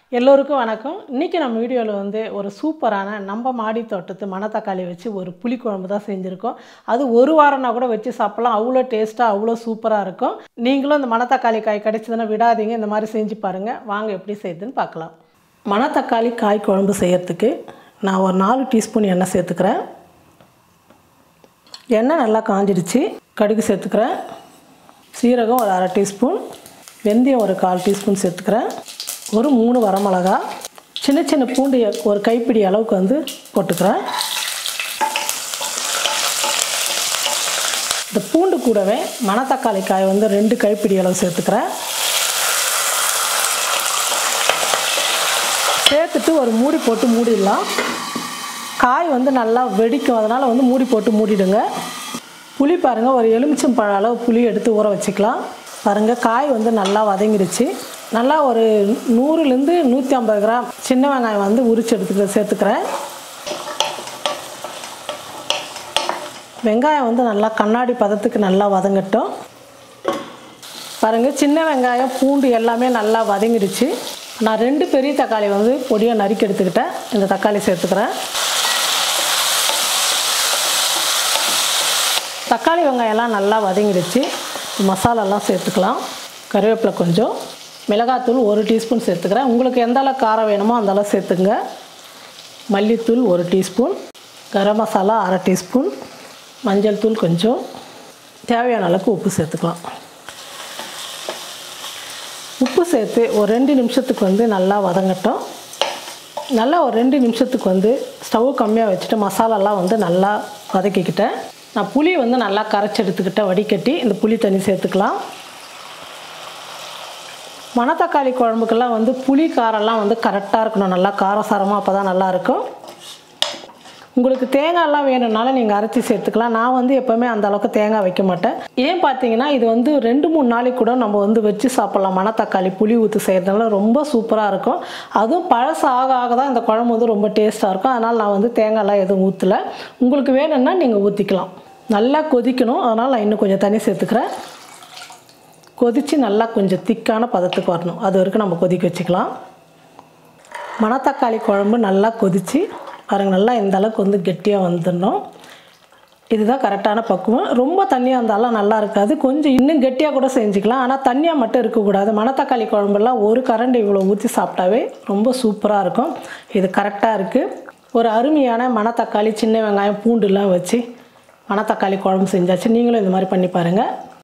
எல்லோருக்கும் வணக்கம். இன்றைக்கி நம்ம வீடியோவில் வந்து ஒரு சூப்பரான நம்ம மாடி தோட்டத்து மணத்தக்காளி வச்சு ஒரு புளிக்குழம்பு தான் செஞ்சுருக்கோம். அது ஒரு வாரம்னா கூட வச்சு சாப்பிட்லாம். அவ்வளோ டேஸ்ட்டாக அவ்வளோ சூப்பராக இருக்கும். நீங்களும் இந்த மணத்தக்காளி காய் கிடைச்சதுன்னா விடாதீங்க, இந்த மாதிரி செஞ்சு பாருங்கள். வாங்க எப்படி செய்யுதுன்னு பார்க்கலாம். மணத்தக்காளி காய் குழம்பு செய்யறதுக்கு நான் ஒரு 4 டீஸ்பூன் எண்ணெய் சேர்த்துக்கிறேன். எண்ணெய் நல்லா காஞ்சிடுச்சு. கடுகு சேர்த்துக்கிறேன். சீரகம் ஒரு 1/2 டீஸ்பூன், வெந்தயம் ஒரு 1/4 டீஸ்பூன் சேர்த்துக்கிறேன். ஒரு 3 வரமிளகா, சின்ன சின்ன பூண்டு ஒரு கைப்பிடி அளவுக்கு வந்து போட்டுக்கிறேன். இந்த பூண்டு கூடவே மணத்தக்காளி காய் வந்து 2 கைப்பிடி அளவு சேர்த்துக்கிறேன். சேர்த்துட்டு ஒரு மூடி போட்டு மூடிடலாம். காய் வந்து நல்லா வெடிக்கும், அதனால் வந்து மூடி போட்டு மூடிடுங்க. புளி பாருங்கள், ஒரு எலுமிச்சம்பழம் அளவு புளி எடுத்து ஊற வச்சுக்கலாம். பாருங்கள், காய் வந்து நல்லா வதங்கிடுச்சு. நல்லா ஒரு 100லேருந்து 150 கிராம் சின்ன வெங்காயம் வந்து உரிச்சு சேர்த்துக்கிறேன். வெங்காயம் வந்து நல்லா கண்ணாடி பதத்துக்கு நல்லா வதங்கட்டும். பாருங்கள், சின்ன வெங்காயம் பூண்டு எல்லாமே நல்லா வதங்கிடுச்சு. நான் 2 பெரிய தக்காளி வந்து பொடியாக நறுக்கி எடுத்துக்கிட்டேன். இந்த தக்காளி சேர்த்துக்கிறேன். தக்காளி வெங்காயம்லாம் நல்லா வதங்கிடுச்சு. மசாலாலாம் சேர்த்துக்கலாம். கருவேப்பிலை கொஞ்சம், மிளகாத்தூள் 1 டீஸ்பூன் சேர்த்துக்கிறேன். உங்களுக்கு எந்த அளவு காரம் வேணுமோ அந்த அளவு சேர்த்துங்க. மல்லித்தூள் 1 டீஸ்பூன், கரம் மசாலா 1/2 டீஸ்பூன், மஞ்சள் தூள் கொஞ்சம், தேவையான அளவுக்கு உப்பு சேர்த்துக்கலாம். உப்பு சேர்த்து ஒரு 2 நிமிஷத்துக்கு வந்து நல்லா வதங்கட்டும். நல்லா ஒரு 2 நிமிஷத்துக்கு வந்து ஸ்டவ் கம்மியாக வச்சுட்டு மசாலாலாம் வந்து நல்லா வதக்கிக்கிட்டேன். நான் புளி வந்து நல்லா கரைச்சி எடுத்துக்கிட்டேன், வடிகட்டி. இந்த புளி தண்ணி சேர்த்துக்கலாம். மணத்தக்காளி குழம்புக்கெல்லாம் வந்து புளி காரம்லாம் வந்து கரெக்டாக இருக்கணும், நல்லா காரசாரமாக, அப்போ தான் நல்லாயிருக்கும். உங்களுக்கு தேங்காயெல்லாம் வேணும்னாலும் நீங்கள் அரைச்சி சேர்த்துக்கலாம். நான் வந்து எப்போவுமே அந்த அளவுக்கு தேங்காய் வைக்க மாட்டேன். ஏன் பார்த்தீங்கன்னா, இது வந்து 2-3 நாளைக்கு கூட நம்ம வந்து வச்சு சாப்பிட்லாம். மணத்தக்காளி புளி ஊற்றி செய்கிறதுனால ரொம்ப சூப்பராக இருக்கும். அதுவும் பழசு ஆக ஆக தான் இந்த குழம்பு வந்து ரொம்ப டேஸ்ட்டாக இருக்கும். அதனால் நான் வந்து தேங்காயெல்லாம் எதுவும் ஊற்றலை. உங்களுக்கு வேணும்னா நீங்கள் ஊற்றிக்கலாம். நல்லா கொதிக்கணும், அதனால் நான் இன்னும் கொஞ்சம் தண்ணி சேர்த்துக்கிறேன். கொதித்து நல்லா கொஞ்சம் திக்கான பதத்துக்கு வரணும், அது வரைக்கும் நம்ம கொதிக்க வச்சுக்கலாம். மணத்தக்காளி குழம்பு நல்லா கொதித்து பாருங்கள், நல்லா இந்த அளவுக்கு வந்து கெட்டியாக வந்துடணும். இதுதான் கரெக்டான பக்குவம். ரொம்ப தண்ணியாக இருந்தாலும் நல்லா இருக்காது, கொஞ்சம் இன்னும் கெட்டியாக கூட செஞ்சுக்கலாம். ஆனால் தண்ணியாக மட்டும் இருக்கக்கூடாது. மணத்தக்காளி குழம்பெல்லாம் ஒரு கரண்டி இவ்வளோ ஊற்றி சாப்பிட்டாவே ரொம்ப சூப்பராக இருக்கும். இது கரெக்டாக இருக்குது. ஒரு அருமையான மணத்தக்காளி, சின்ன வெங்காயம், பூண்டுலாம் வச்சு மணத்தக்காளி குழம்பு செஞ்சாச்சு. நீங்களும் இந்த மாதிரி பண்ணி பாருங்கள்.